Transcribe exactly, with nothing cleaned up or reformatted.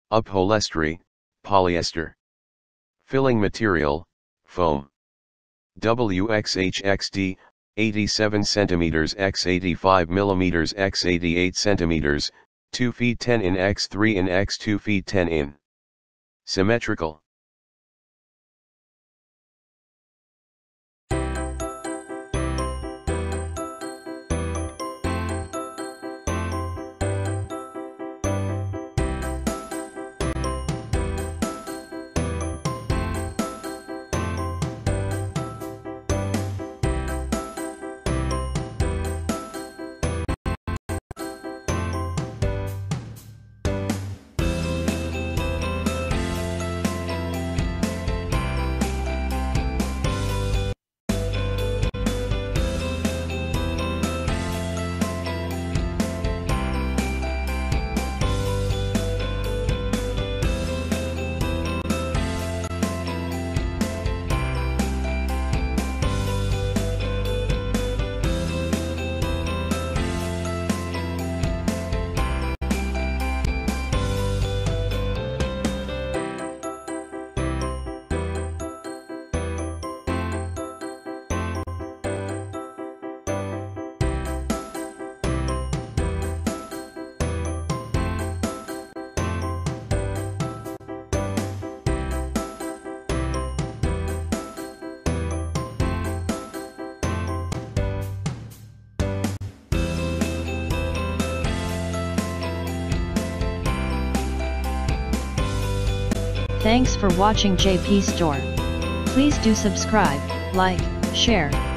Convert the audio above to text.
Upholestry, polyester. Filling material, foam. W X H X D, eighty-seven centimeters by eighty-five millimeters by eighty-eight centimeters, two feet ten in by three in by two feet ten in. Symmetrical. Thanks for watching J P Store. Please do subscribe, like, share,